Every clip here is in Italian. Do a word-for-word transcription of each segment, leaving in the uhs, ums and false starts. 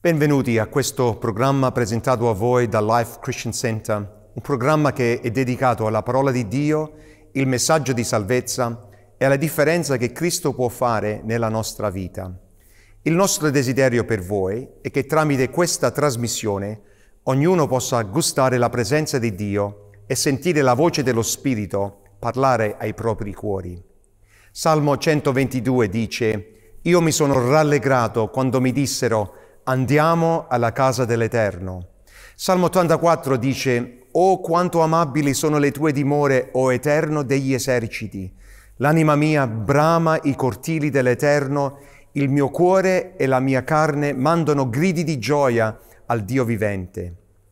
Benvenuti a questo programma presentato a voi da Life Christian Center, un programma che è dedicato alla parola di Dio, il messaggio di salvezza e alla differenza che Cristo può fare nella nostra vita. Il nostro desiderio per voi è che tramite questa trasmissione ognuno possa gustare la presenza di Dio e sentire la voce dello Spirito parlare ai propri cuori. Salmo centoventidue dice: «Io mi sono rallegrato quando mi dissero: andiamo alla casa dell'Eterno». Salmo ottantaquattro dice: «Oh, quanto amabili sono le tue dimore, o Eterno degli eserciti! L'anima mia brama i cortili dell'Eterno, il mio cuore e la mia carne mandano gridi di gioia al Dio vivente».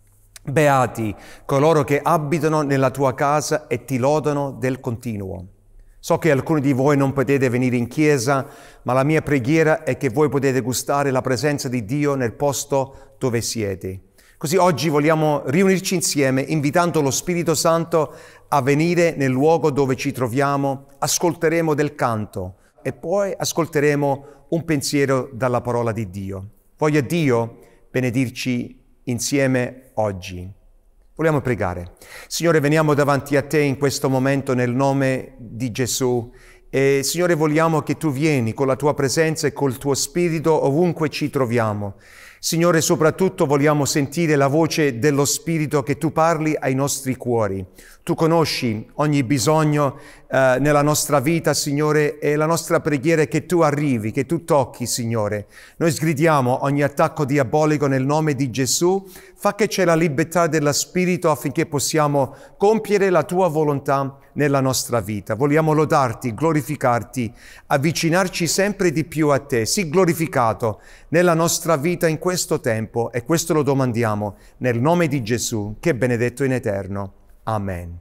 Beati coloro che abitano nella tua casa e ti lodano del continuo. So che alcuni di voi non potete venire in chiesa, ma la mia preghiera è che voi potete gustare la presenza di Dio nel posto dove siete. Così oggi vogliamo riunirci insieme, invitando lo Spirito Santo a venire nel luogo dove ci troviamo. Ascolteremo del canto e poi ascolteremo un pensiero dalla parola di Dio. Voglia Dio benedirci insieme oggi. Vogliamo pregare. Signore, veniamo davanti a Te in questo momento nel nome di Gesù e Signore, vogliamo che Tu vieni con la Tua presenza e col Tuo Spirito ovunque ci troviamo. Signore, soprattutto vogliamo sentire la voce dello Spirito, che Tu parli ai nostri cuori. Tu conosci ogni bisogno eh, nella nostra vita, Signore, e la nostra preghiera è che Tu arrivi, che Tu tocchi, Signore. Noi sgridiamo ogni attacco diabolico nel nome di Gesù. Fa che c'è la libertà dello Spirito affinché possiamo compiere la Tua volontà nella nostra vita. Vogliamo lodarti, glorificarti, avvicinarci sempre di più a Te. Sii glorificato nella nostra vita in questo tempo, e questo lo domandiamo nel nome di Gesù, che è benedetto in eterno. Amen.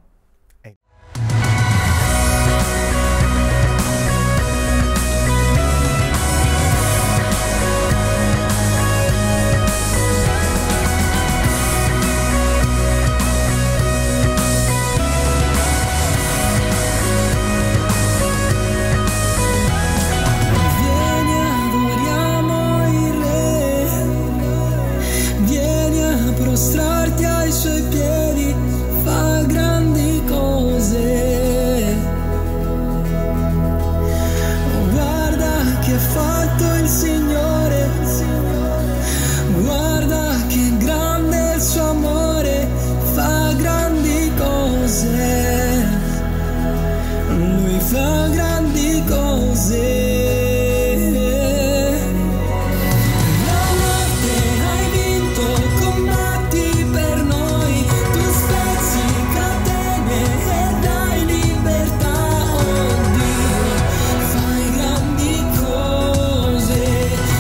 Prostrarti ai suoi piedi, fa grandi cose. Oh, guarda che ha fatto il Signore, guarda che grande è il suo amore, fa grandi cose. Lui fa grandi cose. Fai grandi cose.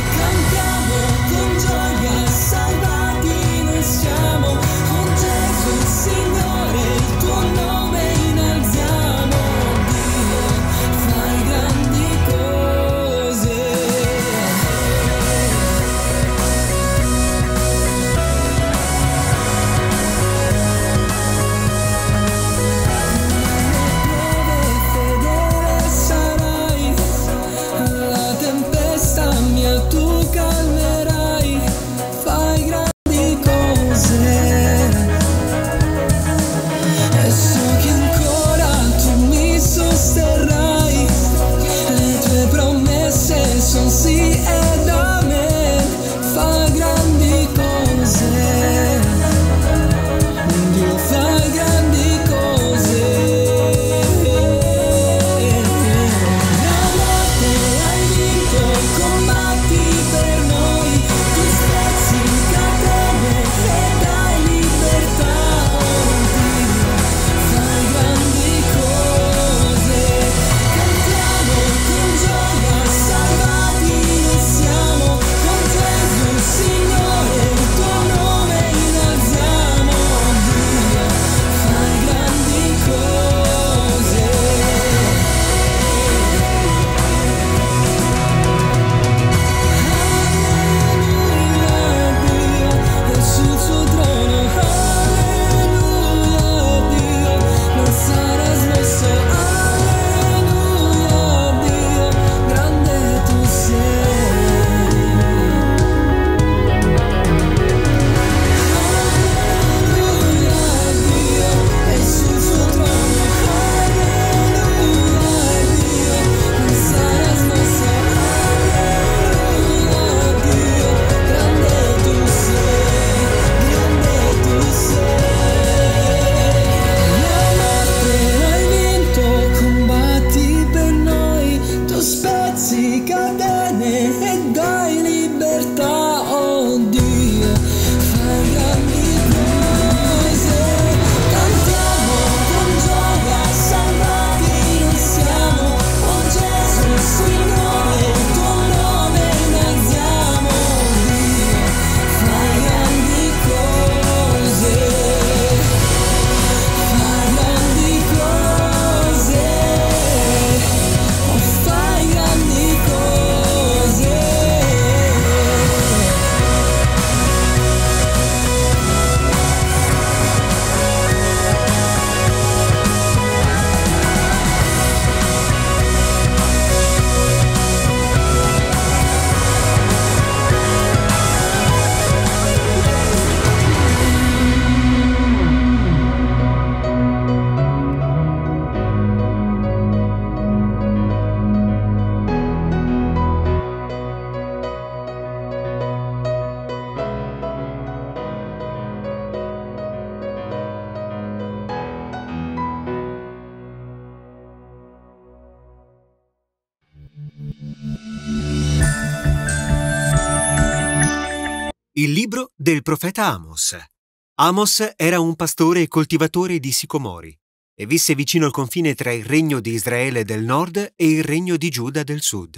e dai libertà, oh Dio, fai grandi cose. Cantiamo con gioia, salvati noi siamo, oh Gesù Signore, il tuo nome innalziamo, oh Dio, fai grandi cose, fai grandi cose, oh fai grandi cose. Il libro del profeta Amos. Amos era un pastore e coltivatore di sicomori e visse vicino al confine tra il regno di Israele del nord e il regno di Giuda del sud.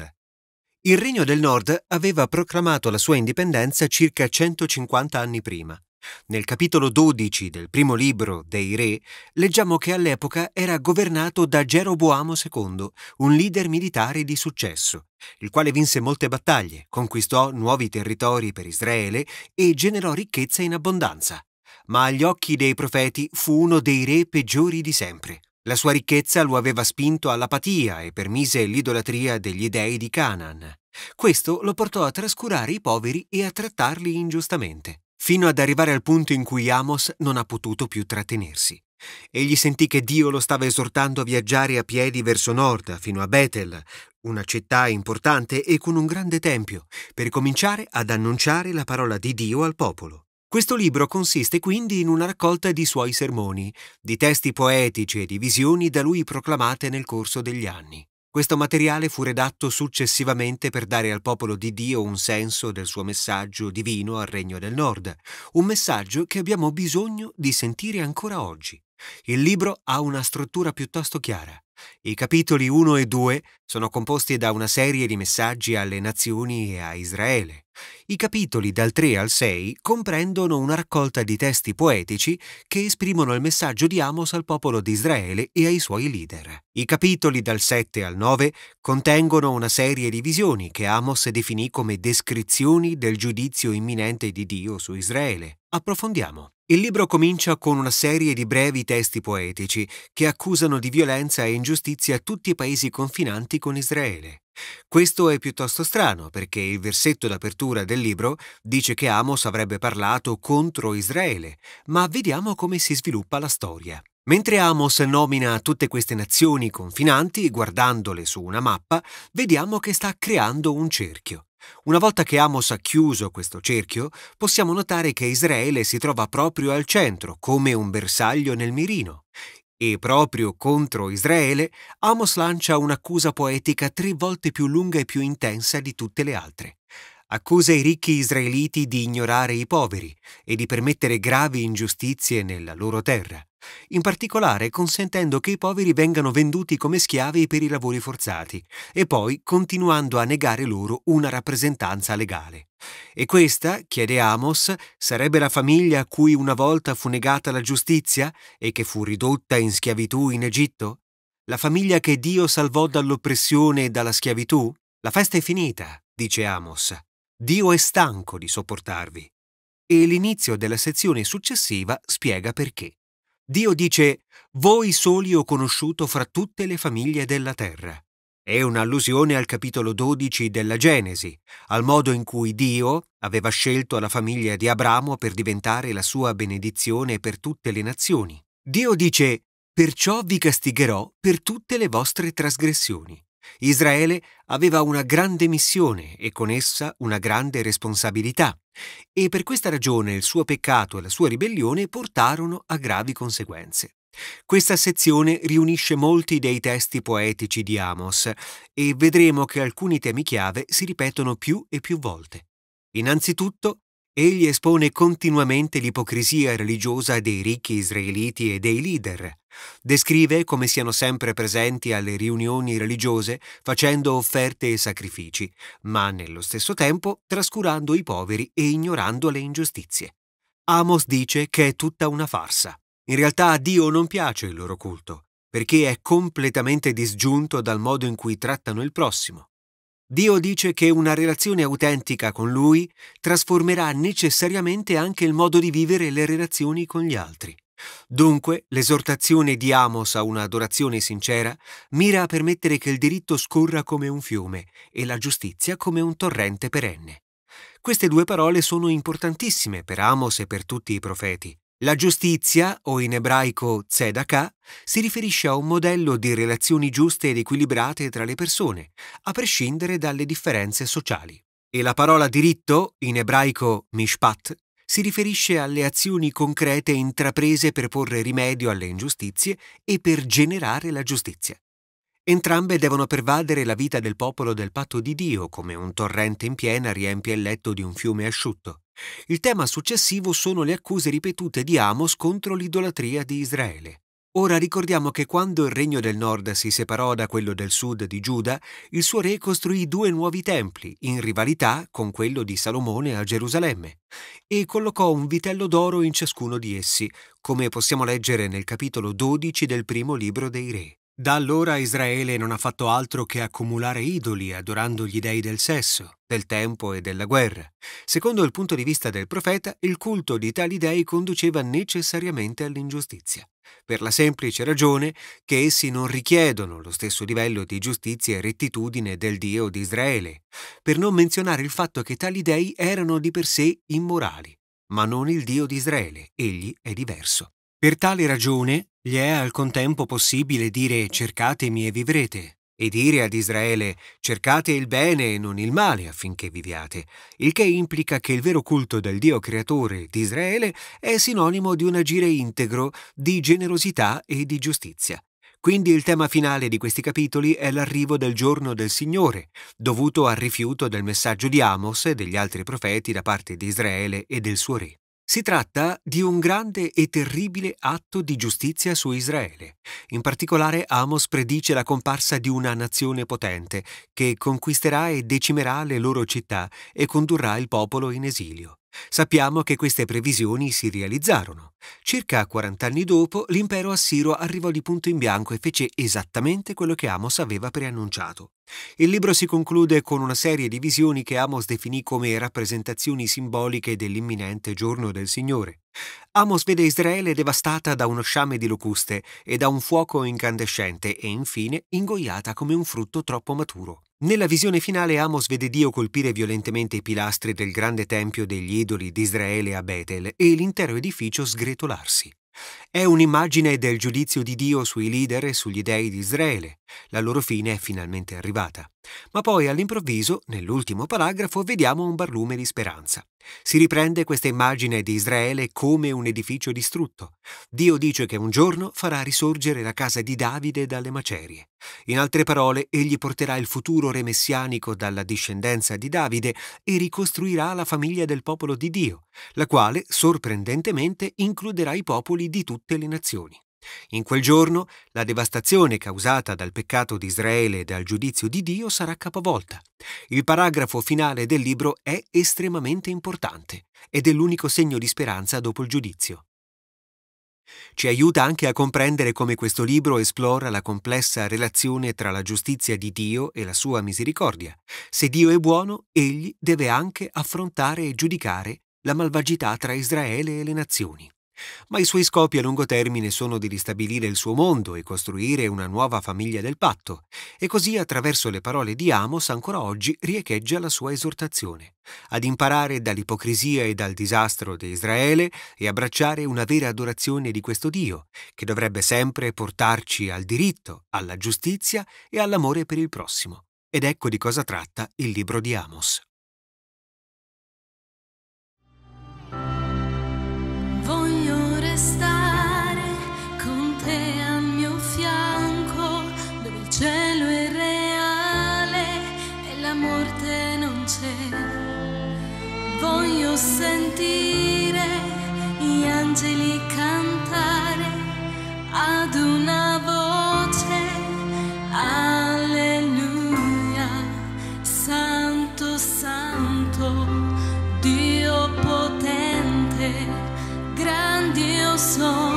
Il regno del nord aveva proclamato la sua indipendenza circa centocinquanta anni prima. Nel capitolo dodici del primo libro dei Re leggiamo che all'epoca era governato da Geroboamo secondo, un leader militare di successo, il quale vinse molte battaglie, conquistò nuovi territori per Israele e generò ricchezza in abbondanza. Ma agli occhi dei profeti fu uno dei re peggiori di sempre. La sua ricchezza lo aveva spinto all'apatia e permise l'idolatria degli dei di Canaan. Questo lo portò a trascurare i poveri e a trattarli ingiustamente, fino ad arrivare al punto in cui Amos non ha potuto più trattenersi. Egli sentì che Dio lo stava esortando a viaggiare a piedi verso nord, fino a Betel, una città importante e con un grande tempio, per cominciare ad annunciare la parola di Dio al popolo. Questo libro consiste quindi in una raccolta di suoi sermoni, di testi poetici e di visioni da lui proclamate nel corso degli anni. Questo materiale fu redatto successivamente per dare al popolo di Dio un senso del suo messaggio divino al Regno del Nord, un messaggio che abbiamo bisogno di sentire ancora oggi. Il libro ha una struttura piuttosto chiara. I capitoli uno e due sono composti da una serie di messaggi alle nazioni e a Israele. I capitoli dal tre al sei comprendono una raccolta di testi poetici che esprimono il messaggio di Amos al popolo di Israele e ai suoi leader. I capitoli dal sette al nove contengono una serie di visioni che Amos definì come descrizioni del giudizio imminente di Dio su Israele. Approfondiamo. Il libro comincia con una serie di brevi testi poetici che accusano di violenza e ingiustizia tutti i paesi confinanti con Israele. Questo è piuttosto strano perché il versetto d'apertura del libro dice che Amos avrebbe parlato contro Israele, ma vediamo come si sviluppa la storia. Mentre Amos nomina tutte queste nazioni confinanti, guardandole su una mappa, vediamo che sta creando un cerchio. Una volta che Amos ha chiuso questo cerchio, possiamo notare che Israele si trova proprio al centro, come un bersaglio nel mirino. E proprio contro Israele, Amos lancia un'accusa poetica tre volte più lunga e più intensa di tutte le altre. Accusa i ricchi israeliti di ignorare i poveri e di permettere gravi ingiustizie nella loro terra, in particolare consentendo che i poveri vengano venduti come schiavi per i lavori forzati e poi continuando a negare loro una rappresentanza legale. E questa, chiede Amos, sarebbe la famiglia a cui una volta fu negata la giustizia e che fu ridotta in schiavitù in Egitto? La famiglia che Dio salvò dall'oppressione e dalla schiavitù? La festa è finita, dice Amos. Dio è stanco di sopportarvi. E l'inizio della sezione successiva spiega perché. Dio dice: «Voi soli ho conosciuto fra tutte le famiglie della terra». È un'allusione al capitolo dodici della Genesi, al modo in cui Dio aveva scelto la famiglia di Abramo per diventare la sua benedizione per tutte le nazioni. Dio dice: «Perciò vi castigherò per tutte le vostre trasgressioni». Israele aveva una grande missione e con essa una grande responsabilità, e per questa ragione il suo peccato e la sua ribellione portarono a gravi conseguenze. Questa sezione riunisce molti dei testi poetici di Amos e vedremo che alcuni temi chiave si ripetono più e più volte. Innanzitutto, egli espone continuamente l'ipocrisia religiosa dei ricchi israeliti e dei leader. Descrive come siano sempre presenti alle riunioni religiose facendo offerte e sacrifici, ma nello stesso tempo trascurando i poveri e ignorando le ingiustizie. Amos dice che è tutta una farsa. In realtà a Dio non piace il loro culto, perché è completamente disgiunto dal modo in cui trattano il prossimo. Dio dice che una relazione autentica con Lui trasformerà necessariamente anche il modo di vivere le relazioni con gli altri. Dunque, l'esortazione di Amos a un'adorazione sincera mira a permettere che il diritto scorra come un fiume e la giustizia come un torrente perenne. Queste due parole sono importantissime per Amos e per tutti i profeti. La giustizia, o in ebraico tzedakah, si riferisce a un modello di relazioni giuste ed equilibrate tra le persone, a prescindere dalle differenze sociali. E la parola diritto, in ebraico mishpat, si riferisce alle azioni concrete intraprese per porre rimedio alle ingiustizie e per generare la giustizia. Entrambe devono pervadere la vita del popolo del patto di Dio, come un torrente in piena riempie il letto di un fiume asciutto. Il tema successivo sono le accuse ripetute di Amos contro l'idolatria di Israele. Ora ricordiamo che quando il regno del nord si separò da quello del sud di Giuda, il suo re costruì due nuovi templi, in rivalità con quello di Salomone a Gerusalemme, e collocò un vitello d'oro in ciascuno di essi, come possiamo leggere nel capitolo dodici del primo libro dei Re. Da allora Israele non ha fatto altro che accumulare idoli adorando gli dei del sesso, del tempo e della guerra. Secondo il punto di vista del profeta, il culto di tali dei conduceva necessariamente all'ingiustizia, per la semplice ragione che essi non richiedono lo stesso livello di giustizia e rettitudine del Dio di Israele, per non menzionare il fatto che tali dei erano di per sé immorali, ma non il Dio di Israele, egli è diverso. Per tale ragione gli è al contempo possibile dire cercatemi e vivrete, e dire ad Israele cercate il bene e non il male affinché viviate, il che implica che il vero culto del Dio creatore di Israele è sinonimo di un agire integro di generosità e di giustizia. Quindi il tema finale di questi capitoli è l'arrivo del giorno del Signore, dovuto al rifiuto del messaggio di Amos e degli altri profeti da parte di Israele e del suo re. Si tratta di un grande e terribile atto di giustizia su Israele. In particolare Amos predice la comparsa di una nazione potente che conquisterà e decimerà le loro città e condurrà il popolo in esilio. Sappiamo che queste previsioni si realizzarono. Circa quaranta anni dopo, l'impero assiro arrivò di punto in bianco e fece esattamente quello che Amos aveva preannunciato. Il libro si conclude con una serie di visioni che Amos definì come rappresentazioni simboliche dell'imminente giorno del Signore. Amos vede Israele devastata da uno sciame di locuste e da un fuoco incandescente e infine ingoiata come un frutto troppo maturo. Nella visione finale Amos vede Dio colpire violentemente i pilastri del grande tempio degli idoli di Israele a Betel e l'intero edificio sgretolarsi. È un'immagine del giudizio di Dio sui leader e sugli dei di Israele. La loro fine è finalmente arrivata. Ma poi all'improvviso, nell'ultimo paragrafo, vediamo un barlume di speranza. Si riprende questa immagine di Israele come un edificio distrutto. Dio dice che un giorno farà risorgere la casa di Davide dalle macerie. In altre parole, egli porterà il futuro re messianico dalla discendenza di Davide e ricostruirà la famiglia del popolo di Dio, la quale, sorprendentemente, includerà i popoli di tutte le nazioni. In quel giorno, la devastazione causata dal peccato di Israele e dal giudizio di Dio sarà capovolta. Il paragrafo finale del libro è estremamente importante ed è l'unico segno di speranza dopo il giudizio. Ci aiuta anche a comprendere come questo libro esplora la complessa relazione tra la giustizia di Dio e la sua misericordia. Se Dio è buono, egli deve anche affrontare e giudicare la malvagità tra Israele e le nazioni. Ma i suoi scopi a lungo termine sono di ristabilire il suo mondo e costruire una nuova famiglia del patto, e così attraverso le parole di Amos ancora oggi riecheggia la sua esortazione, ad imparare dall'ipocrisia e dal disastro di Israele e abbracciare una vera adorazione di questo Dio, che dovrebbe sempre portarci al diritto, alla giustizia e all'amore per il prossimo. Ed ecco di cosa tratta il libro di Amos. Voglio restare con te. sentire gli angeli cantare ad una voce, alleluia, santo, santo, Dio potente, grandioso,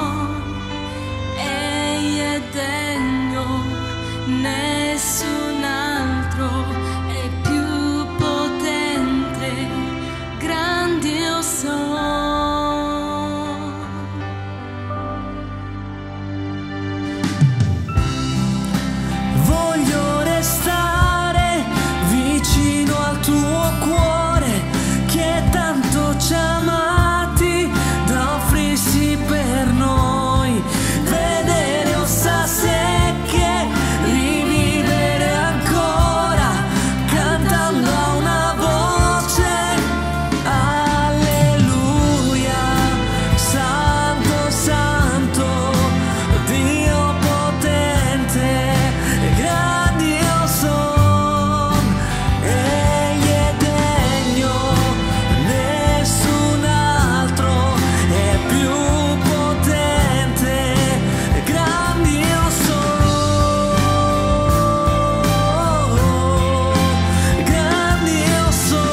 egli è degno, nessun altro è più potente, grandioso. Voglio restare vicino al tuo cuore che tanto ci ha amati da offrirsi per noi, vedere ossa secche rivivere ancora cantando a una voce, alleluia, santo, santo, Dio potente, grandioso, egli è degno, nessun altro è più potente, grandioso, grandioso,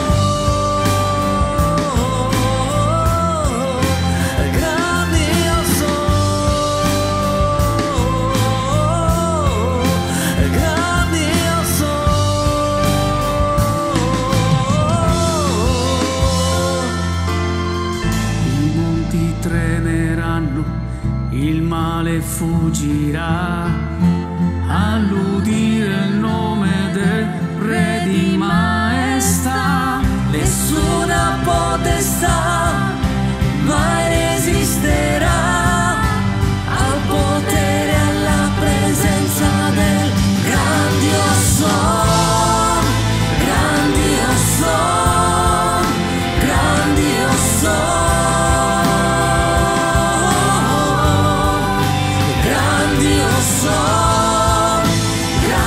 grandioso, grandioso. I monti tremeranno, il male fuggirà all'udire il nome del Re di maestà. Nessuna potestà mai resisterà al potere e alla presenza del grandioso, grandioso, grandioso, grandioso, grandioso.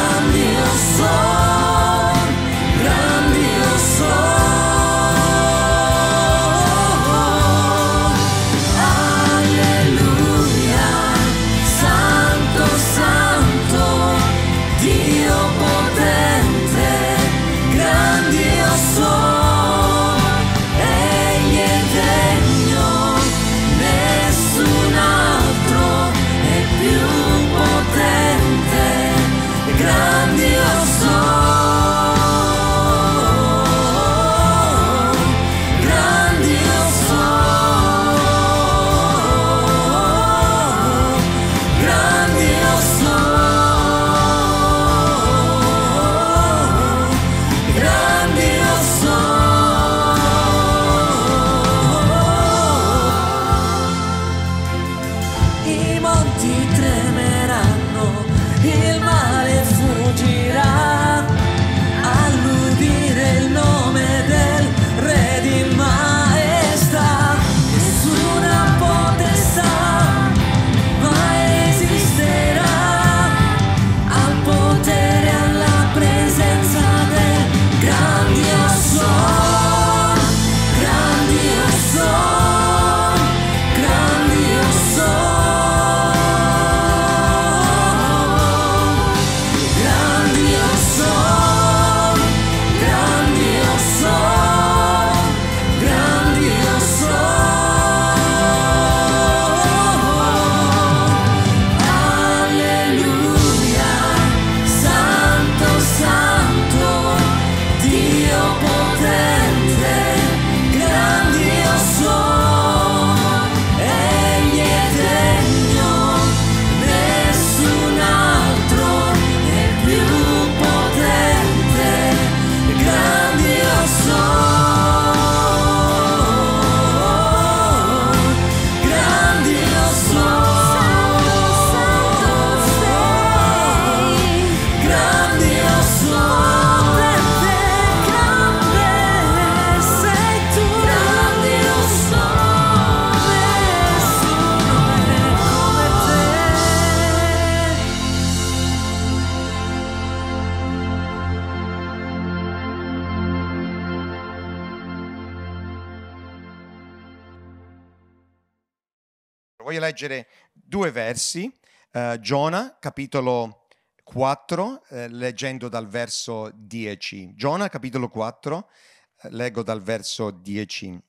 voglio leggere due versi, uh, Giona, capitolo quattro, eh, leggendo dal verso dieci. Giona, capitolo quattro, eh, leggo dal verso dieci.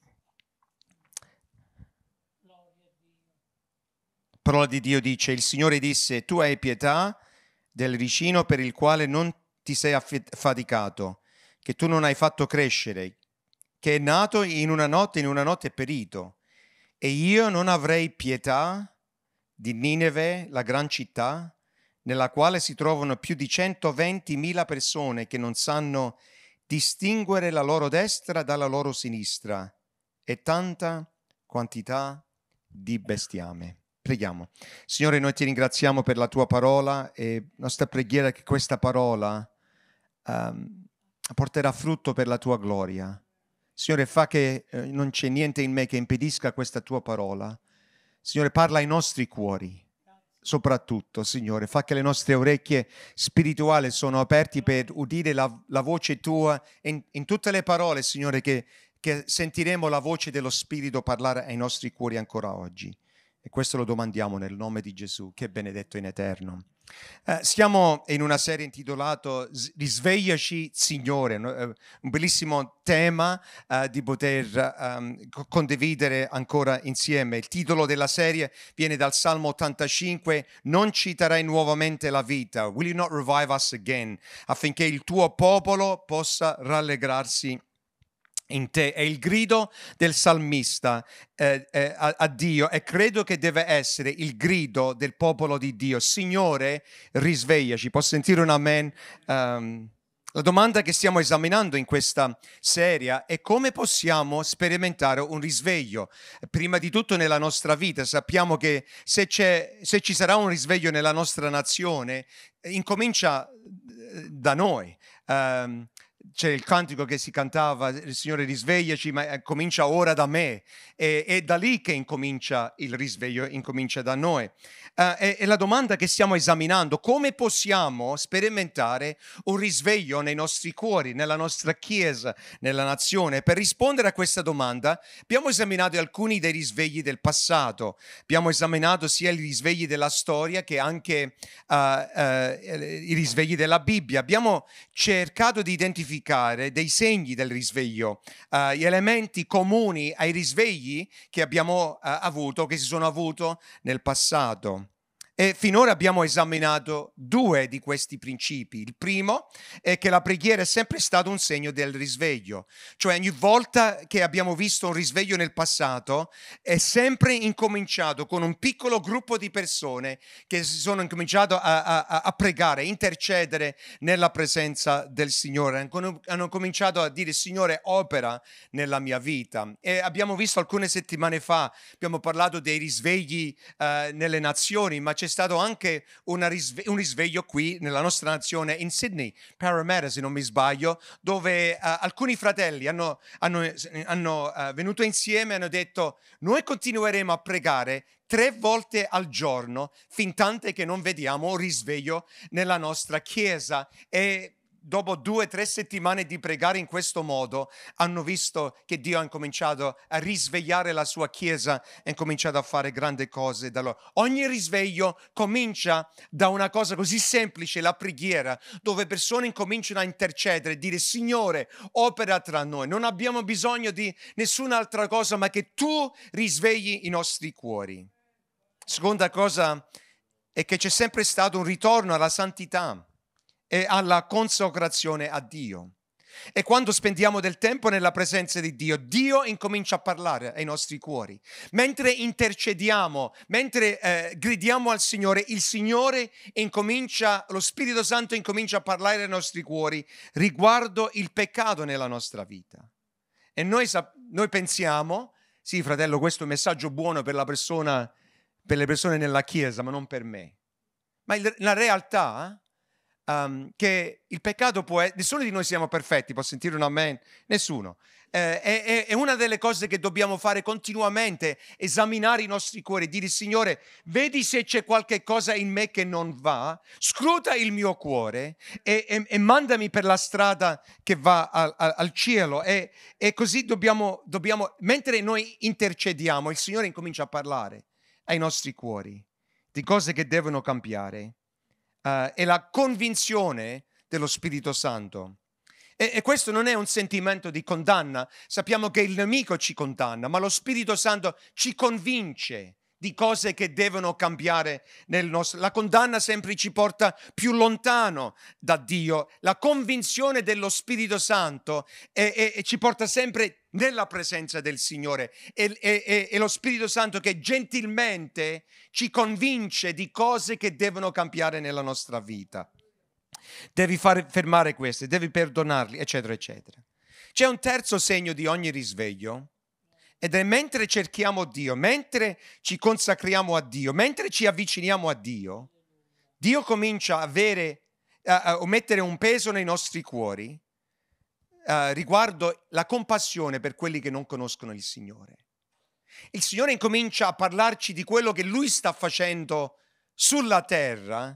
Parola di Dio dice: il Signore disse, tu hai pietà del ricino per il quale non ti sei affaticato, che tu non hai fatto crescere, che è nato in una notte, in una notte è perito. E io non avrei pietà di Nineve, la gran città, nella quale si trovano più di centoventimila persone che non sanno distinguere la loro destra dalla loro sinistra, e tanta quantità di bestiame. Preghiamo. Signore, noi ti ringraziamo per la tua parola e nostra preghiera è che questa parola um, porterà frutto per la tua gloria. Signore, fa che eh, non c'è niente in me che impedisca questa tua parola. Signore, parla ai nostri cuori, soprattutto, Signore, fa che le nostre orecchie spirituali sono aperte per udire la, la voce tua in, in tutte le parole, Signore, che, che sentiremo la voce dello Spirito parlare ai nostri cuori ancora oggi. E questo lo domandiamo nel nome di Gesù, che è benedetto in eterno. Eh, siamo in una serie intitolata Risvegliaci Signore, un bellissimo tema eh, di poter um, condividere ancora insieme. Il titolo della serie viene dal Salmo ottantacinque: non ci darai nuovamente la vita, will you not revive us again, affinché il tuo popolo possa rallegrarsi in te. È il grido del salmista eh, eh, a, a Dio, e credo che deve essere il grido del popolo di Dio. Signore, risvegliaci. Posso sentire un amen? Um, la domanda che stiamo esaminando in questa serie è come possiamo sperimentare un risveglio. Prima di tutto nella nostra vita. Sappiamo che se, c'è, se ci sarà un risveglio nella nostra nazione, incomincia da noi. Um, C'è il cantico che si cantava, il Signore risvegliaci, ma comincia ora da me. E, è da lì che incomincia il risveglio, incomincia da noi. Uh, è, è la domanda che stiamo esaminando: come possiamo sperimentare un risveglio nei nostri cuori, nella nostra Chiesa, nella nazione? Per rispondere a questa domanda abbiamo esaminato alcuni dei risvegli del passato. Abbiamo esaminato sia i risvegli della storia che anche uh, uh, i risvegli della Bibbia. Abbiamo cercato di identificare dei segni del risveglio, uh, gli elementi comuni ai risvegli che abbiamo uh, avuto, che si sono avuti nel passato. E finora abbiamo esaminato due di questi principi. Il primo è che la preghiera è sempre stato un segno del risveglio, cioè ogni volta che abbiamo visto un risveglio nel passato è sempre incominciato con un piccolo gruppo di persone che si sono incominciato a, a, a pregare, a intercedere nella presenza del Signore. Hanno cominciato a dire: Signore, opera nella mia vita. E abbiamo visto alcune settimane fa, abbiamo parlato dei risvegli uh, nelle nazioni, ma c'è stato anche una risve- un risveglio qui nella nostra nazione, in Sydney, Parramatta se non mi sbaglio, dove uh, alcuni fratelli hanno, hanno, hanno uh, venuto insieme e hanno detto: noi continueremo a pregare tre volte al giorno fin tanto che non vediamo un risveglio nella nostra chiesa. E dopo due o tre settimane di pregare in questo modo, hanno visto che Dio ha incominciato a risvegliare la sua Chiesa e ha incominciato a fare grandi cose da loro. Ogni risveglio comincia da una cosa così semplice, la preghiera, dove persone incominciano a intercedere e dire: Signore, opera tra noi. Non abbiamo bisogno di nessun'altra cosa, ma che tu risvegli i nostri cuori. Seconda cosa è che c'è sempre stato un ritorno alla santità e alla consacrazione a Dio. E quando spendiamo del tempo nella presenza di Dio, Dio incomincia a parlare ai nostri cuori. Mentre intercediamo, mentre eh, gridiamo al Signore, il Signore incomincia, lo Spirito Santo incomincia a parlare ai nostri cuori riguardo il peccato nella nostra vita. E noi, noi pensiamo: sì, fratello, questo è un messaggio buono per la persona, per le persone nella Chiesa, ma non per me. Ma il, la realtà Um, che il peccato può essere, nessuno di noi siamo perfetti, può sentire un amen? Nessuno. Eh, è, è una delle cose che dobbiamo fare continuamente, esaminare i nostri cuori, dire: Signore, vedi se c'è qualche cosa in me che non va, scruta il mio cuore e, e, e mandami per la strada che va al, al, al cielo. E, e così dobbiamo, dobbiamo, mentre noi intercediamo, il Signore incomincia a parlare ai nostri cuori di cose che devono cambiare. Uh, è la convinzione dello Spirito Santo. E, e questo non è un sentimento di condanna. Sappiamo che il nemico ci condanna, ma lo Spirito Santo ci convince di cose che devono cambiare nel nostro. La condanna sempre ci porta più lontano da Dio. La convinzione dello Spirito Santo è, è, è, ci porta sempre nella presenza del Signore. È, è, è, è lo Spirito Santo che gentilmente ci convince di cose che devono cambiare nella nostra vita. Devi fare, fermare queste, devi perdonarli, eccetera, eccetera. C'è un terzo segno di ogni risveglio. Ed è mentre cerchiamo Dio, mentre ci consacriamo a Dio, mentre ci avviciniamo a Dio, Dio comincia a avere, a, a mettere un peso nei nostri cuori uh, riguardo la compassione per quelli che non conoscono il Signore. Il Signore incomincia a parlarci di quello che Lui sta facendo sulla terra,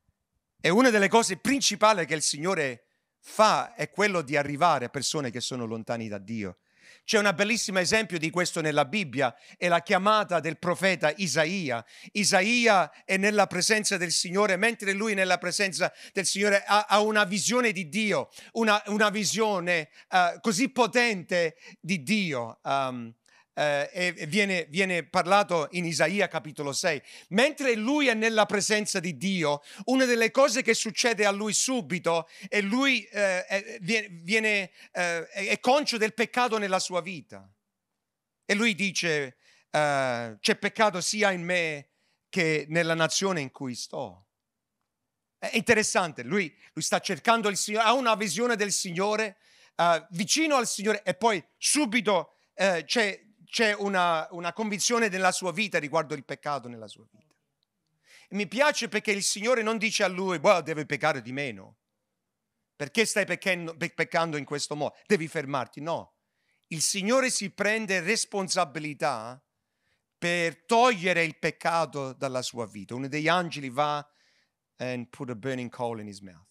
e una delle cose principali che il Signore fa è quello di arrivare a persone che sono lontani da Dio. C'è un bellissimo esempio di questo nella Bibbia, è la chiamata del profeta Isaia. Isaia è nella presenza del Signore, mentre lui nella presenza del Signore ha, ha una visione di Dio, una, una visione uh, così potente di Dio. Um, Uh, e viene, viene parlato in Isaia capitolo sei. Mentre lui è nella presenza di Dio, una delle cose che succede a lui subito è lui uh, è, viene, viene, uh, è conscio del peccato nella sua vita, e lui dice uh, c'è peccato sia in me che nella nazione in cui sto. È interessante, lui, lui sta cercando il Signore, ha una visione del Signore, uh, vicino al Signore, e poi subito uh, c'è C'è una, una convinzione nella sua vita riguardo il peccato nella sua vita. E mi piace perché il Signore non dice a lui, boh, devi peccare di meno. Perché stai peccando, peccando in questo modo? Devi fermarti. No. Il Signore si prende responsabilità per togliere il peccato dalla sua vita. Uno degli angeli va and put a burning coal in his mouth.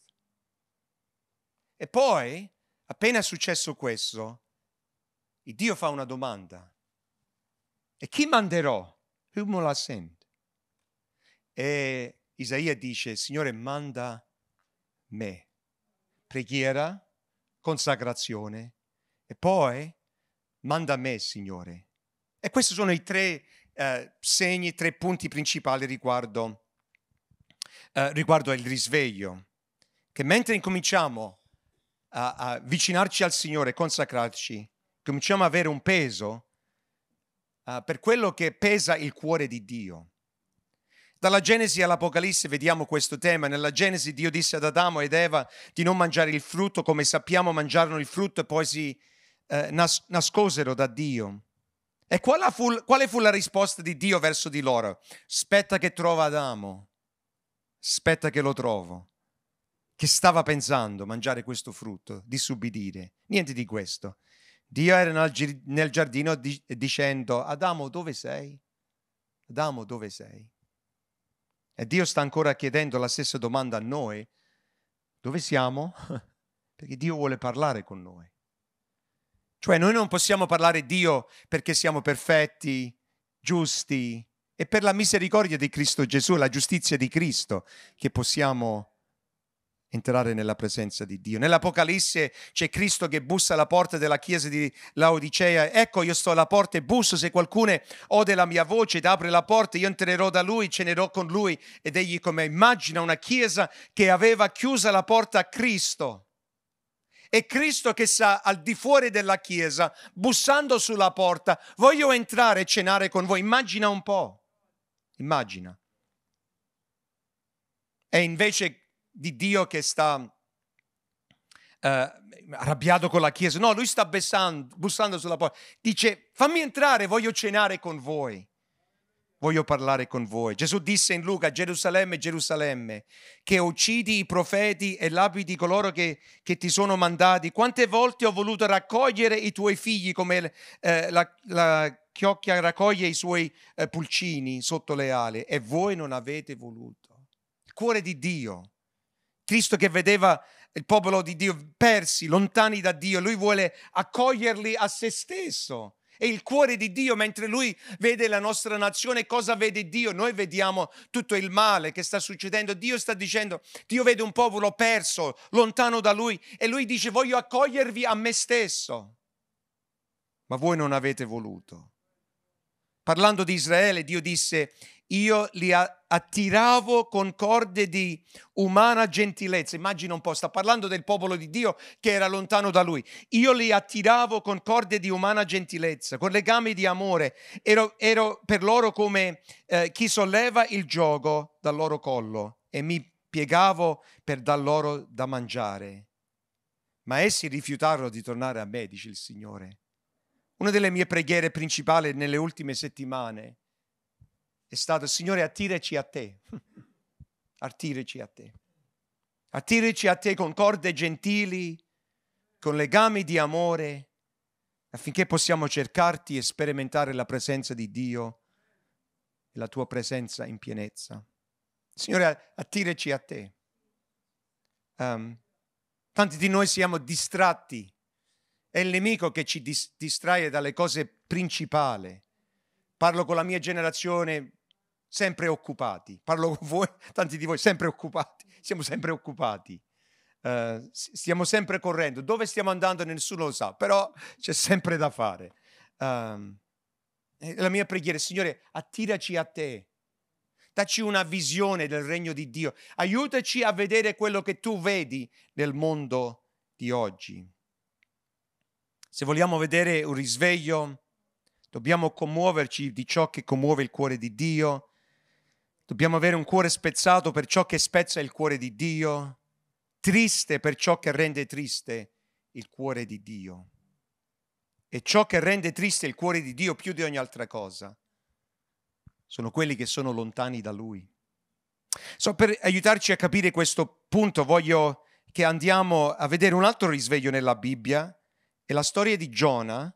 E poi, appena è successo questo, il Dio fa una domanda. E chi manderò? Whom will I send? E Isaia dice, Signore, manda me. Preghiera, consacrazione, e poi manda me, Signore. E questi sono i tre eh, segni, i tre punti principali riguardo, eh, riguardo il risveglio. Che mentre incominciamo a, a avvicinarci al Signore, consacrarci, cominciamo ad avere un peso Uh, per quello che pesa il cuore di Dio. Dalla Genesi all'Apocalisse vediamo questo tema. Nella Genesi Dio disse ad Adamo ed Eva di non mangiare il frutto, come sappiamo mangiarono il frutto e poi si uh, nas- nascosero da Dio. E quale fu, quale fu la risposta di Dio verso di loro? Aspetta che trovo Adamo, aspetta che lo trovo. Che stava pensando mangiare questo frutto, disubbidire? Niente di questo. Dio era nel giardino dicendo, Adamo, dove sei? Adamo, dove sei? E Dio sta ancora chiedendo la stessa domanda a noi. Dove siamo? Perché Dio vuole parlare con noi. Cioè noi non possiamo parlare a Dio perché siamo perfetti, giusti, è per la misericordia di Cristo Gesù, la giustizia di Cristo, che possiamo entrare nella presenza di Dio. Nell'Apocalisse c'è Cristo che bussa alla porta della chiesa di Laodicea. Ecco, io sto alla porta e busso, se qualcuno ode la mia voce ed apre la porta, io entrerò da lui, cenerò con lui ed egli con me. Immagina una chiesa che aveva chiusa la porta a Cristo. E Cristo che sta al di fuori della chiesa, bussando sulla porta, voglio entrare e cenare con voi. Immagina un po'. Immagina. E invece di Dio che sta uh, arrabbiato con la chiesa, no, lui sta bussando, bussando sulla porta, dice fammi entrare, voglio cenare con voi, voglio parlare con voi. Gesù disse in Luca, Gerusalemme, Gerusalemme, che uccidi i profeti e lapidi coloro che, che ti sono mandati, quante volte ho voluto raccogliere i tuoi figli come eh, la, la chiocchia raccoglie i suoi eh, pulcini sotto le ali, e voi non avete voluto. Il cuore di Dio, Cristo che vedeva il popolo di Dio persi, lontani da Dio, lui vuole accoglierli a se stesso. E il cuore di Dio, mentre Lui vede la nostra nazione, cosa vede Dio? Noi vediamo tutto il male che sta succedendo. Dio sta dicendo, Dio vede un popolo perso, lontano da Lui, e Lui dice, voglio accogliervi a me stesso. Ma voi non avete voluto. Parlando di Israele, Dio disse, io li attiravo con corde di umana gentilezza. Immagina un po', sta parlando del popolo di Dio che era lontano da Lui. Io li attiravo con corde di umana gentilezza, con legami di amore. Ero, ero per loro come eh, chi solleva il giogo dal loro collo e mi piegavo per dar loro da mangiare. Ma essi rifiutarono di tornare a me, dice il Signore. Una delle mie preghiere principali nelle ultime settimane è stato, Signore, attiraci a te, attiraci a te, attiraci a te con corde gentili, con legami di amore, affinché possiamo cercarti e sperimentare la presenza di Dio e la tua presenza in pienezza. Signore, attiraci a te. Um, tanti di noi siamo distratti, è il nemico che ci dis- distrae dalle cose principali. Parlo con la mia generazione, sempre occupati. Parlo con voi, tanti di voi, sempre occupati. Siamo sempre occupati. Uh, stiamo sempre correndo. Dove stiamo andando nessuno lo sa, però c'è sempre da fare. Um, la mia preghiera, Signore, attiraci a te. Dacci una visione del regno di Dio. Aiutaci a vedere quello che tu vedi nel mondo di oggi. Se vogliamo vedere un risveglio, dobbiamo commuoverci di ciò che commuove il cuore di Dio. Dobbiamo avere un cuore spezzato per ciò che spezza il cuore di Dio, triste per ciò che rende triste il cuore di Dio. E ciò che rende triste il cuore di Dio più di ogni altra cosa sono quelli che sono lontani da Lui. So, per aiutarci a capire questo punto, voglio che andiamo a vedere un altro risveglio nella Bibbia, è la storia di Giona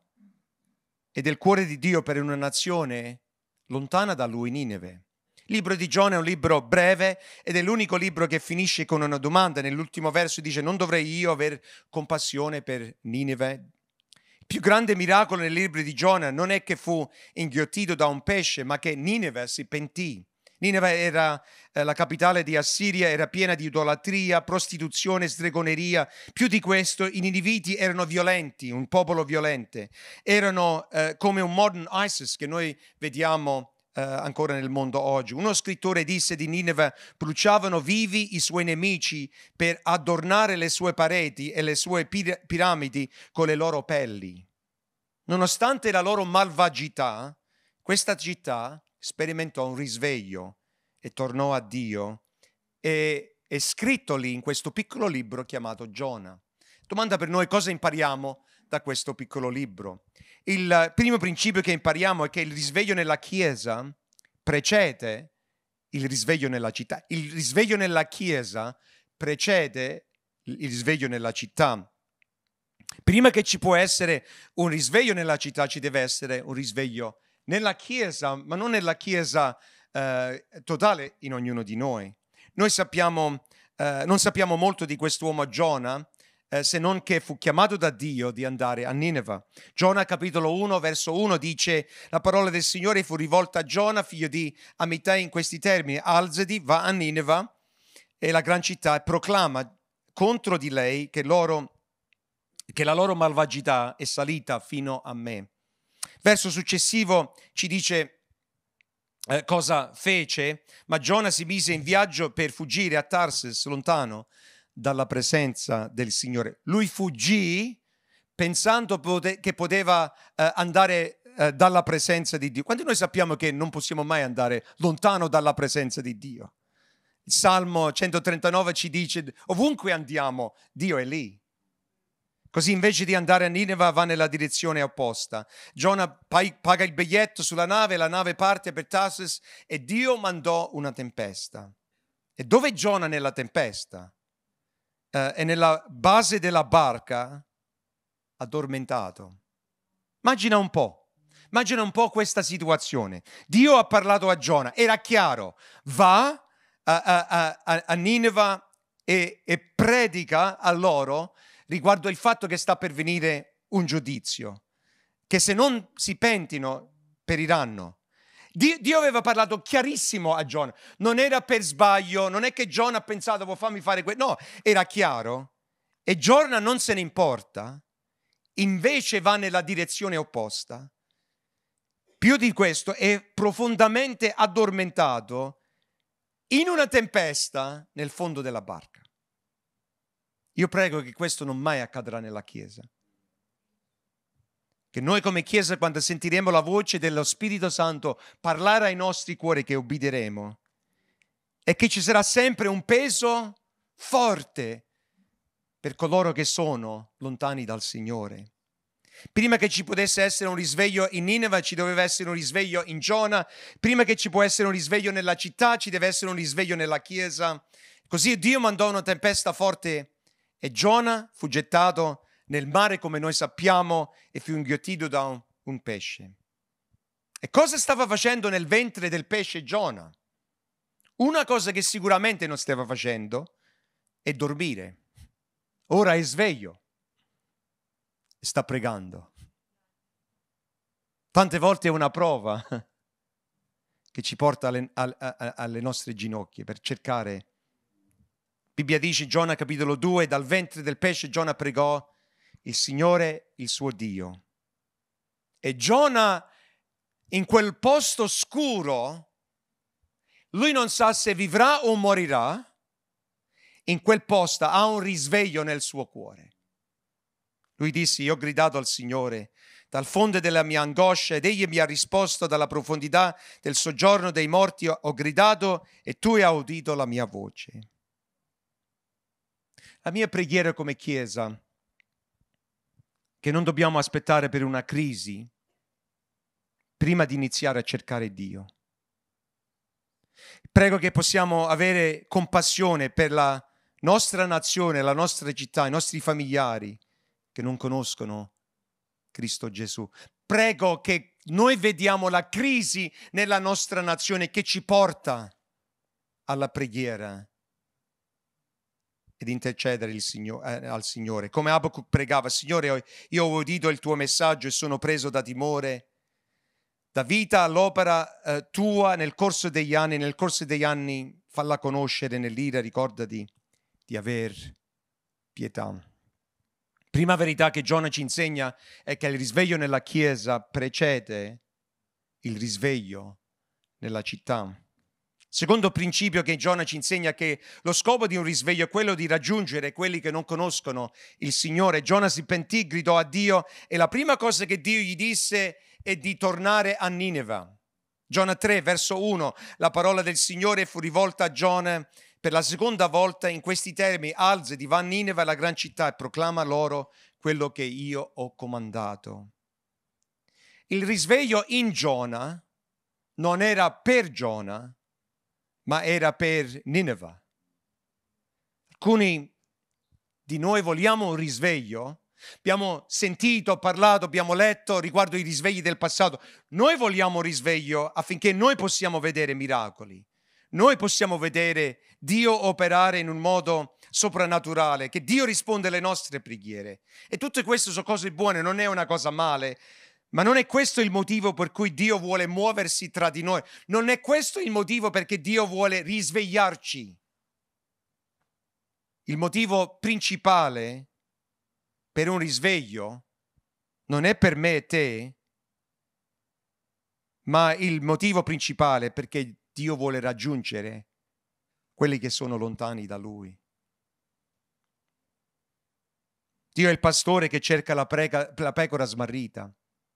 e del cuore di Dio per una nazione lontana da Lui, Nineve. Il libro di Giona è un libro breve ed è l'unico libro che finisce con una domanda. Nell'ultimo verso dice, non dovrei io aver compassione per Nineve? Il più grande miracolo nel libro di Giona non è che fu inghiottito da un pesce, ma che Nineve si pentì. Nineve era eh, la capitale di Assiria, era piena di idolatria, prostituzione, stregoneria. Più di questo, i niniviti erano violenti, un popolo violente. Erano eh, come un modern ISIS che noi vediamo Uh, ancora nel mondo oggi. Uno scrittore disse di Nineve, bruciavano vivi i suoi nemici per adornare le sue pareti e le sue pir- piramidi con le loro pelli. Nonostante la loro malvagità, questa città sperimentò un risveglio e tornò a Dio. E è scritto lì in questo piccolo libro chiamato Giona. Domanda per noi, cosa impariamo da questo piccolo libro? Il primo principio che impariamo è che il risveglio nella Chiesa precede il risveglio nella città. Il risveglio nella Chiesa precede il risveglio nella città. Prima che ci può essere un risveglio nella città, ci deve essere un risveglio nella Chiesa, ma non nella Chiesa eh, totale in ognuno di noi. Noi sappiamo, eh, non sappiamo molto di quest'uomo Giona, Eh, se non che fu chiamato da Dio di andare a Nineve. Giona capitolo uno verso uno dice, la parola del Signore fu rivolta a Giona, figlio di Amittai, in questi termini, alzati, va a Nineve e la gran città e proclama contro di lei che, loro, che la loro malvagità è salita fino a me. Verso successivo ci dice eh, cosa fece, ma Giona si mise in viaggio per fuggire a Tarsis, lontano dalla presenza del Signore. Lui fuggì pensando pote- che poteva eh, andare eh, dalla presenza di Dio. Quando noi sappiamo che non possiamo mai andare lontano dalla presenza di Dio. Il Salmo centotrentanove ci dice, ovunque andiamo, Dio è lì. Così invece di andare a Nineve va nella direzione opposta. Giona paga il biglietto sulla nave, la nave parte per Tarsis e Dio mandò una tempesta. E dove è Giona nella tempesta? Uh, è nella base della barca, addormentato. Immagina un po', immagina un po' questa situazione. Dio ha parlato a Giona, era chiaro, va a, a, a, a Nineve e, e predica a loro riguardo il fatto che sta per venire un giudizio. che se non si pentino periranno. Dio, Dio aveva parlato chiarissimo a Giona. Non era per sbaglio, non è che Giona ha pensato, vuoi farmi fare questo. No, era chiaro. E Giona non se ne importa, invece va nella direzione opposta. Più di questo, è profondamente addormentato in una tempesta nel fondo della barca. Io prego che questo non mai accadrà nella Chiesa. Che noi come Chiesa, quando sentiremo la voce dello Spirito Santo parlare ai nostri cuori, che obbederemo, e che ci sarà sempre un peso forte per coloro che sono lontani dal Signore. Prima che ci potesse essere un risveglio in Nineve, ci doveva essere un risveglio in Giona. Prima che ci può essere un risveglio nella città, ci deve essere un risveglio nella Chiesa. Così Dio mandò una tempesta forte e Giona fu gettato nel mare, come noi sappiamo, e fu inghiottito da un, un pesce. E cosa stava facendo nel ventre del pesce Giona? Una cosa che sicuramente non stava facendo è dormire. Ora è sveglio. Sta pregando. Tante volte è una prova che ci porta alle, alle, alle nostre ginocchia per cercare. La Bibbia dice, Giona capitolo due, dal ventre del pesce Giona pregò il Signore, il suo Dio. E Giona in quel posto scuro, lui non sa se vivrà o morirà, in quel posto ha un risveglio nel suo cuore. Lui disse, io ho gridato al Signore dal fondo della mia angoscia ed egli mi ha risposto dalla profondità del soggiorno dei morti. Ho gridato e tu hai udito la mia voce. La mia preghiera come Chiesa è che non dobbiamo aspettare per una crisi prima di iniziare a cercare Dio. Prego che possiamo avere compassione per la nostra nazione, la nostra città, i nostri familiari che non conoscono Cristo Gesù. Prego che noi vediamo la crisi nella nostra nazione che ci porta alla preghiera ed intercedere il Signore, eh, al Signore. Come Abacuc pregava, Signore, io ho udito il tuo messaggio e sono preso da timore. Da vita all'opera eh, tua nel corso degli anni, nel corso degli anni falla conoscere nell'ira, ricordati di aver pietà. Prima verità che Giona ci insegna è che il risveglio nella Chiesa precede il risveglio nella città. Secondo principio che Giona ci insegna che lo scopo di un risveglio è quello di raggiungere quelli che non conoscono il Signore. Giona si pentì, gridò a Dio e la prima cosa che Dio gli disse è di tornare a Nineve. Giona tre, verso uno, la parola del Signore fu rivolta a Giona per la seconda volta in questi termini: alzati, va a Nineve, la gran città, e proclama loro quello che io ho comandato. Il risveglio in Giona non era per Giona, ma era per Nineve. Alcuni di noi vogliamo un risveglio. Abbiamo sentito, parlato, abbiamo letto riguardo i risvegli del passato. Noi vogliamo un risveglio affinché noi possiamo vedere miracoli. Noi possiamo vedere Dio operare in un modo soprannaturale, che Dio risponde alle nostre preghiere. E tutte queste sono cose buone, non è una cosa male. Ma non è questo il motivo per cui Dio vuole muoversi tra di noi. Non è questo il motivo perché Dio vuole risvegliarci. Il motivo principale per un risveglio non è per me e te, ma il motivo principale è perché Dio vuole raggiungere quelli che sono lontani da Lui. Dio è il pastore che cerca la, prega, la pecora smarrita.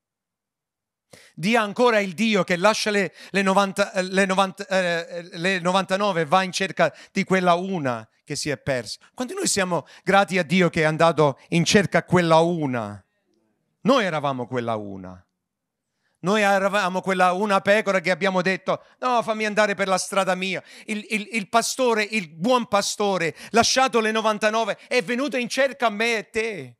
Dio ancora il Dio che lascia le, le, novanta, le, novanta, eh, le novantanove e va in cerca di quella una che si è persa. Quando noi siamo grati a Dio che è andato in cerca a quella una, noi eravamo quella una. Noi eravamo quella una pecora che abbiamo detto, no, fammi andare per la strada mia. Il, il, il pastore, il buon pastore, lasciato le novantanove, è venuto in cerca a me e te.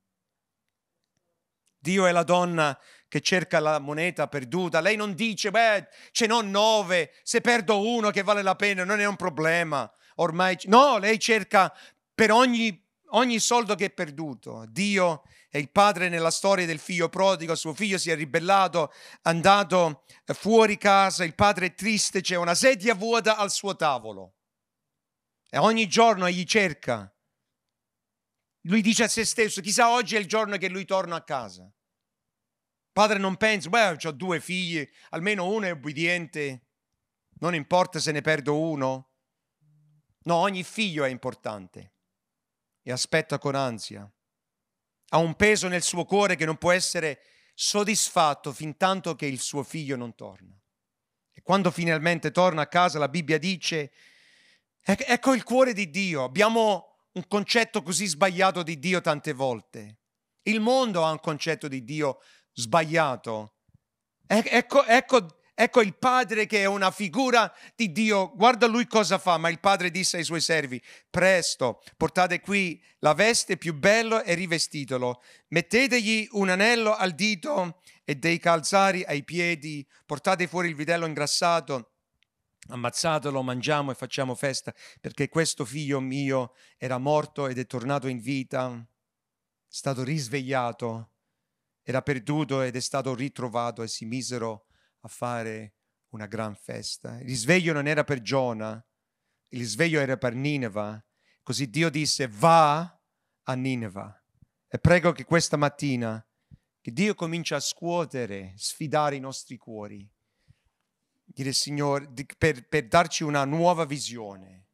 Dio è la donna che cerca la moneta perduta. Lei non dice, beh, ce n'ho nove, se perdo uno che vale la pena non è un problema. Ormai, no, lei cerca per ogni ogni soldo che è perduto. Dio è il padre nella storia del figlio prodigo, suo figlio si è ribellato, è andato fuori casa, il padre è triste, c'è una sedia vuota al suo tavolo. E ogni giorno egli cerca. Lui dice a se stesso, chissà oggi è il giorno che lui torna a casa. Padre non pensa, beh, ho due figli, almeno uno è obbediente, non importa se ne perdo uno. No, ogni figlio è importante e aspetta con ansia. Ha un peso nel suo cuore che non può essere soddisfatto fin tanto che il suo figlio non torna. E quando finalmente torna a casa, la Bibbia dice, ecco il cuore di Dio. Abbiamo un concetto così sbagliato di Dio tante volte. Il mondo ha un concetto di Dio sbagliato. Ecco, ecco, ecco il padre che è una figura di Dio. Guarda lui cosa fa. Ma il padre disse ai suoi servi, presto, portate qui la veste più bella e rivestitelo. Mettetegli un anello al dito e dei calzari ai piedi. Portate fuori il vitello ingrassato. Ammazzatelo, mangiamo e facciamo festa, perché questo figlio mio era morto ed è tornato in vita, è stato risvegliato, era perduto ed è stato ritrovato, e si misero a fare una gran festa. Il risveglio non era per Giona, il risveglio era per Nineva. Così Dio disse, va a Nineva. E prego che questa mattina che Dio comincia a scuotere, sfidare i nostri cuori. Dire, Signore, per, per darci una nuova visione,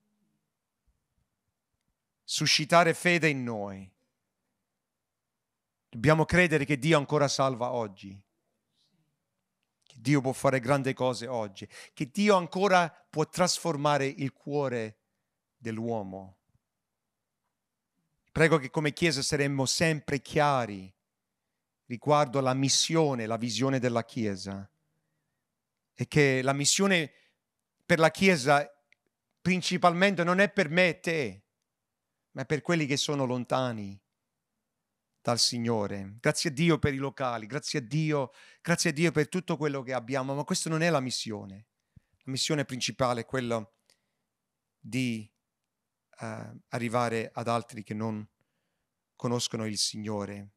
suscitare fede in noi. Dobbiamo credere che Dio ancora salva oggi, che Dio può fare grandi cose oggi, che Dio ancora può trasformare il cuore dell'uomo. Prego che come Chiesa saremmo sempre chiari riguardo alla missione, la visione della Chiesa. E che la missione per la Chiesa principalmente non è per me e te, ma è per quelli che sono lontani dal Signore. Grazie a Dio per i locali, grazie a Dio, grazie a Dio per tutto quello che abbiamo, ma questa non è la missione. La missione principale è quella di uh, arrivare ad altri che non conoscono il Signore.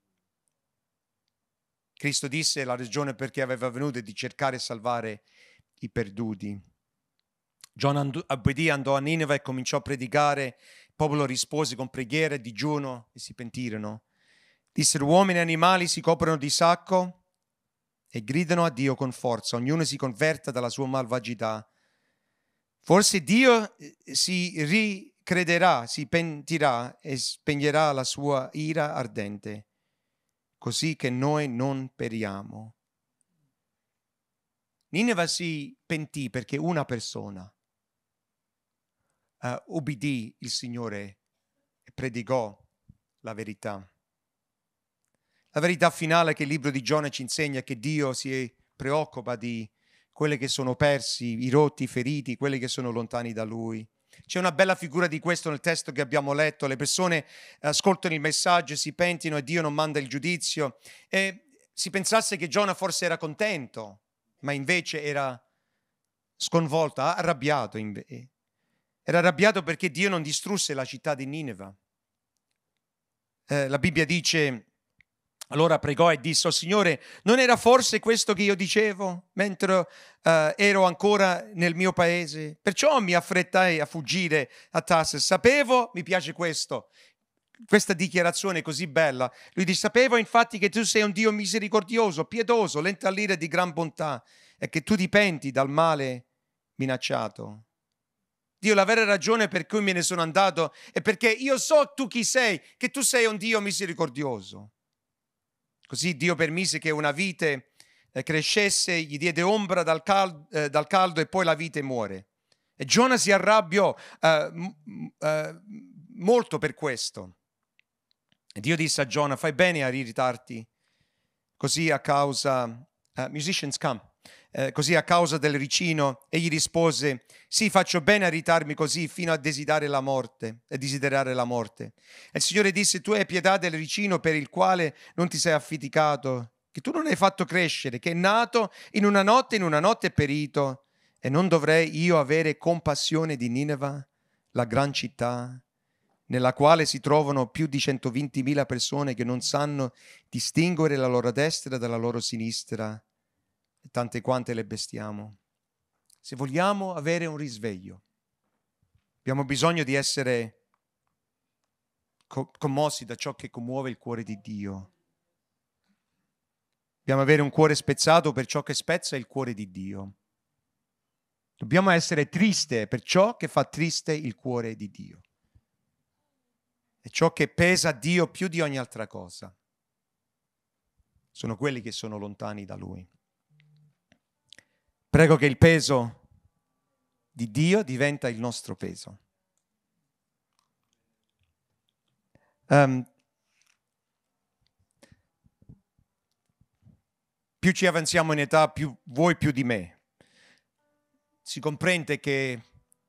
Cristo disse la ragione perché aveva venuto è di cercare e salvare i perduti. Giona obbedì, andò a Nineve e cominciò a predicare. Il popolo rispose con preghiera e digiuno e si pentirono. Dissero, uomini e animali si coprono di sacco e gridano a Dio con forza. Ognuno si converta dalla sua malvagità. Forse Dio si ricrederà, si pentirà e spegnerà la sua ira ardente, così che noi non periamo. Nineve si pentì perché una persona uh, ubbidì il Signore e predicò la verità. La verità finale che il libro di Giona ci insegna è che Dio si preoccupa di quelli che sono persi, i rotti, i feriti, quelli che sono lontani da Lui. C'è una bella figura di questo nel testo che abbiamo letto. Le persone ascoltano il messaggio, si pentino e Dio non manda il giudizio. E si pensasse che Giona forse era contento, ma invece era sconvolto, arrabbiato. Era arrabbiato perché Dio non distrusse la città di Nineva. Eh, la Bibbia dice, allora pregò e disse, oh Signore, non era forse questo che io dicevo mentre uh, ero ancora nel mio paese? Perciò mi affrettai a fuggire a Tarsis. Sapevo, mi piace questo, questa dichiarazione così bella. Lui dice, sapevo infatti che tu sei un Dio misericordioso, pietoso, lento all'ira e di gran bontà, e che tu ti penti dal male minacciato. Dio, la vera ragione per cui me ne sono andato è perché io so tu chi sei, che tu sei un Dio misericordioso. Così Dio permise che una vite eh, crescesse, gli diede ombra dal, cal- eh, dal caldo e poi la vite muore. E Giona si arrabbiò eh, m- eh, molto per questo. E Dio disse a Giona, fai bene a irritarti, così a causa... Uh, musicians come. Eh, così a causa del ricino. Egli rispose, sì, faccio bene a irritarmi così fino a desiderare la morte, a desiderare la morte. E il Signore disse, tu hai pietà del ricino per il quale non ti sei affaticato, che tu non hai fatto crescere, che è nato in una notte, in una notte è perito, e non dovrei io avere compassione di Nineva, la gran città? nella quale si trovano più di centoventimila persone che non sanno distinguere la loro destra dalla loro sinistra, e tante quante le bestiamo. Se vogliamo avere un risveglio, abbiamo bisogno di essere co- commossi da ciò che commuove il cuore di Dio. Dobbiamo avere un cuore spezzato per ciò che spezza il cuore di Dio. Dobbiamo essere triste per ciò che fa triste il cuore di Dio. E ciò che pesa a Dio più di ogni altra cosa sono quelli che sono lontani da Lui. Prego che il peso di Dio diventa il nostro peso. Um, più ci avanziamo in età, più voi più di me. Si comprende che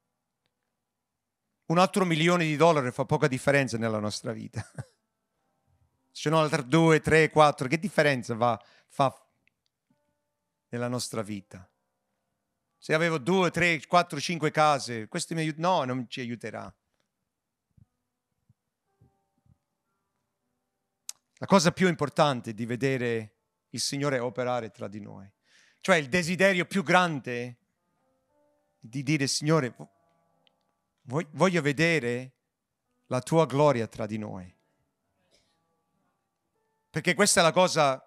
un altro milione di dollari fa poca differenza nella nostra vita. Se no, altri due, tre, quattro, che differenza va, fa nella nostra vita? Se avevo due, tre, quattro, cinque case, questo mi aiuta? No, non ci aiuterà. La cosa più importante è di vedere il Signore operare tra di noi. Cioè il desiderio più grande di dire, Signore, voglio vedere la tua gloria tra di noi. Perché questa è la cosa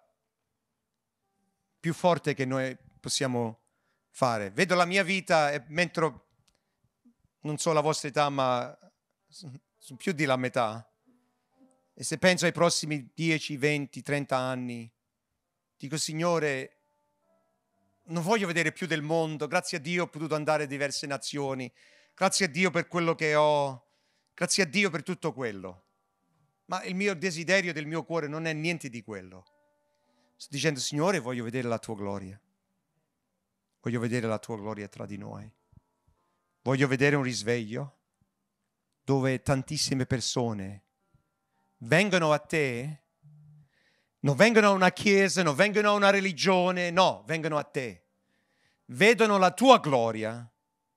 più forte che noi possiamo fare. Vedo la mia vita e mentre, non so la vostra età, ma sono più di la metà. E se penso ai prossimi dieci, venti, trenta anni, dico, Signore, non voglio vedere più del mondo. Grazie a Dio ho potuto andare in diverse nazioni. Grazie a Dio per quello che ho. Grazie a Dio per tutto quello. Ma il mio desiderio del mio cuore non è niente di quello. Sto dicendo, Signore, voglio vedere la tua gloria. Voglio vedere la tua gloria tra di noi. Voglio vedere un risveglio dove tantissime persone vengono a te, non vengono a una chiesa, non vengono a una religione, no, vengono a te. Vedono la tua gloria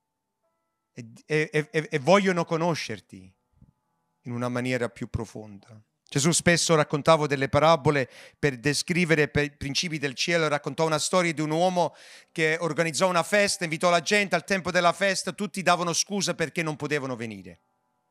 e, e, e, e vogliono conoscerti in una maniera più profonda. Gesù spesso raccontava delle parabole per descrivere i principi del cielo. Raccontò una storia di un uomo che organizzò una festa, invitò la gente. Al tempo della festa tutti davano scusa perché non potevano venire.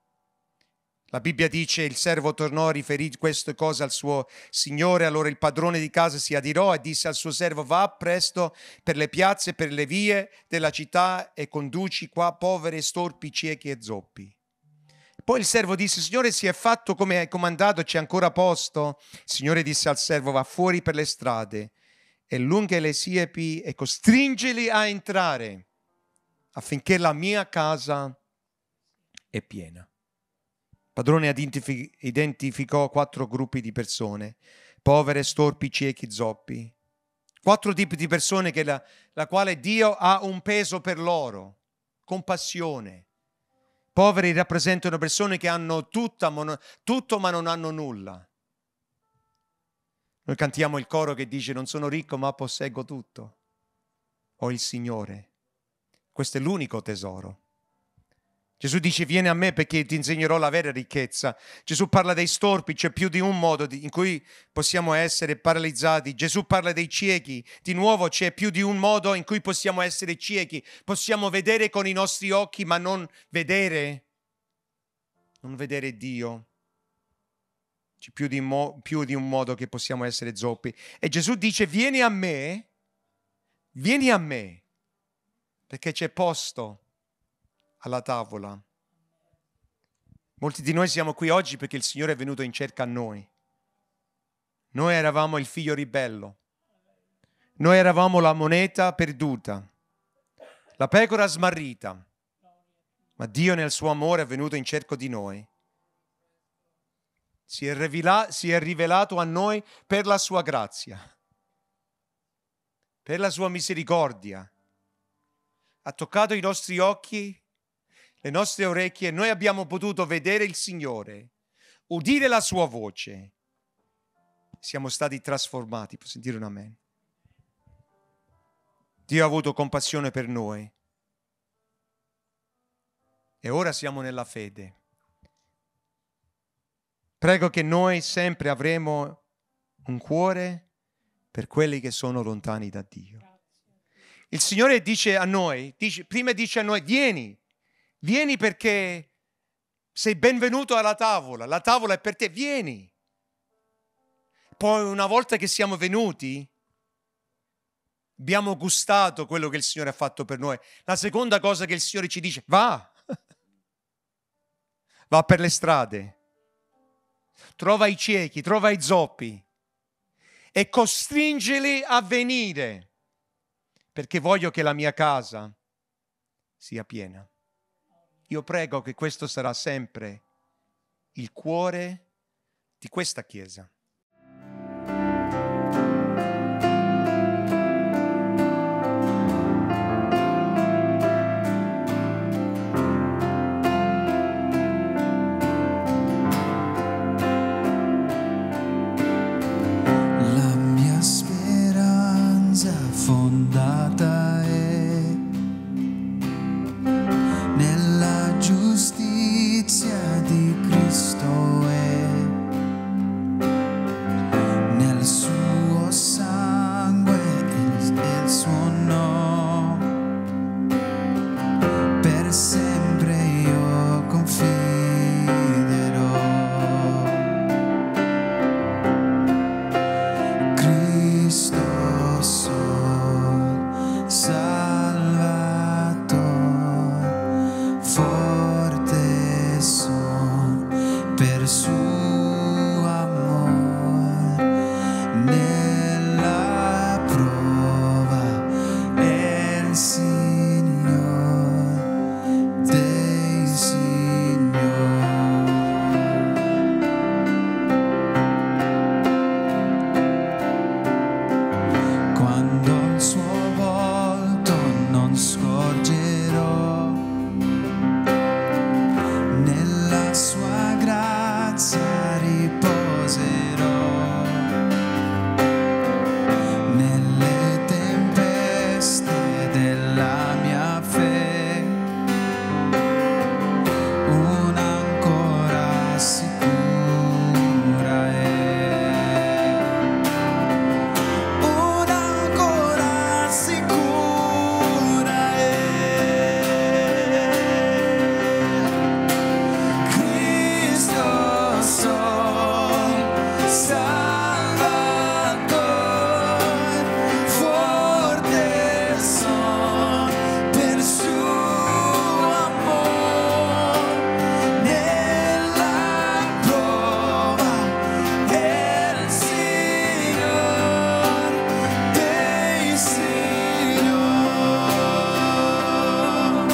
La Bibbia dice: il servo tornò a riferire queste cose al suo signore. Allora il padrone di casa si adirò e disse al suo servo: va presto per le piazze e per le vie della città e conduci qua poveri, storpi, ciechi e zoppi. Poi il servo disse: Signore, si è fatto come hai comandato, c'è ancora posto? Il Signore disse al servo: va fuori per le strade e lungo le siepi e costringili a entrare, affinché la mia casa è piena. Il padrone identificò quattro gruppi di persone: povere, storpi, ciechi, zoppi. Quattro tipi di persone che la, la quale Dio ha un peso per loro, compassione. Poveri rappresentano persone che hanno tutta, tutto ma non hanno nulla. Noi cantiamo il coro che dice: non sono ricco ma posseggo tutto. Ho il Signore. Questo è l'unico tesoro. Gesù dice: vieni a me perché ti insegnerò la vera ricchezza. Gesù parla dei storpi, c'è più di un modo in cui possiamo essere paralizzati. Gesù parla dei ciechi, di nuovo c'è più di un modo in cui possiamo essere ciechi. Possiamo vedere con i nostri occhi ma non vedere, non vedere Dio. C'è più di, mo- più di un modo che possiamo essere zoppi. E Gesù dice: vieni a me, vieni a me, perché c'è posto alla tavola. Molti di noi siamo qui oggi perché il Signore è venuto in cerca a noi. Noi eravamo il figlio ribello. Noi eravamo la moneta perduta, la pecora smarrita. Ma Dio nel suo amore è venuto in cerca di noi. Si è, rivela- si è rivelato a noi per la sua grazia, per la sua misericordia. Ha toccato i nostri occhi, le nostre orecchie, e noi abbiamo potuto vedere il Signore, udire la sua voce. Siamo stati trasformati. Puoi sentire un amen? Dio ha avuto compassione per noi e ora siamo nella fede. Prego che noi sempre avremo un cuore per quelli che sono lontani da Dio. Il Signore dice a noi, dice, prima dice a noi, vieni, vieni perché sei benvenuto alla tavola, la tavola è per te, vieni. Poi una volta che siamo venuti, abbiamo gustato quello che il Signore ha fatto per noi. La seconda cosa che il Signore ci dice, va, va per le strade, trova i ciechi, trova i zoppi e costringili a venire, perché voglio che la mia casa sia piena. Io prego che questo sarà sempre il cuore di questa Chiesa. Fondata è nella giustizia di Cristo è nel suo sangue e il suo no, per sempre io confiderò. Cristo Salvatore, forte son per suo amor, nella prova è il Signor dei Signori. Quando il suo volto non scorgerò, nella sua grazia riposerò, nelle tempeste della mia fede, un'ancora sicura è. Un'ancora sicura è. Cristo sol, Salvatore, forte son per suo amor, nella prova è il Signor dei Signori.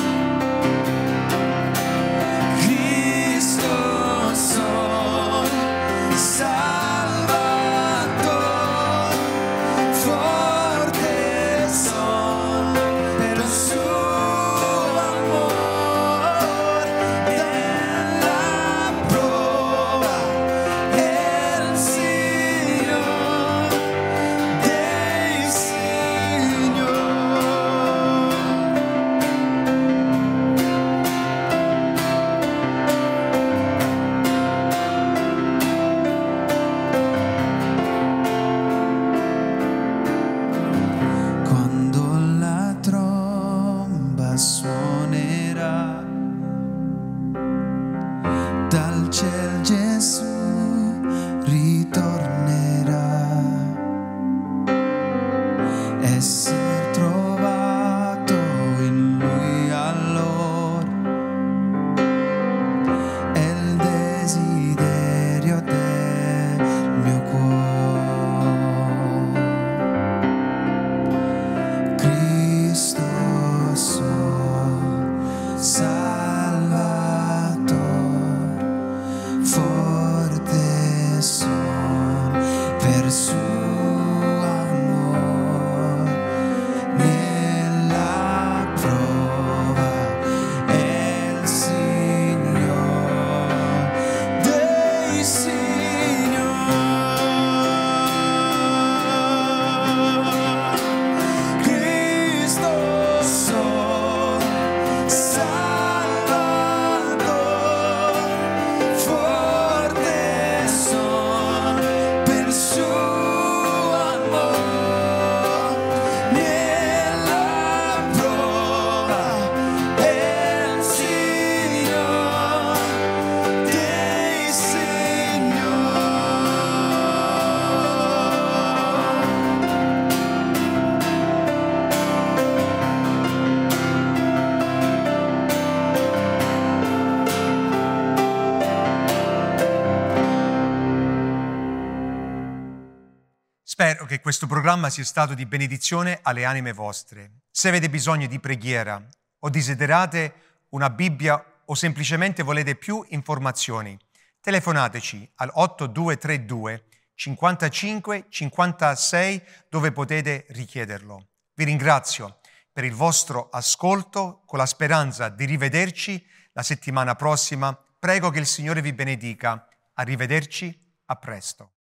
Cristo sol, Salvatore, forte son per il suo amor, nella prova è il Signor dei Signori. Quando la tromba suonerà, dal ciel Gesù ritornerà, esser trovato in lui allora è il desiderio del mio cuore. Cristo sol, Salvatore, forte son per suo amor, Spero che questo programma sia stato di benedizione alle anime vostre. Se avete bisogno di preghiera o desiderate una Bibbia o semplicemente volete più informazioni, telefonateci al otto due tre due cinquantacinque cinquantasei dove potete richiederlo. Vi ringrazio per il vostro ascolto con la speranza di rivederci la settimana prossima. Prego che il Signore vi benedica. Arrivederci, a presto.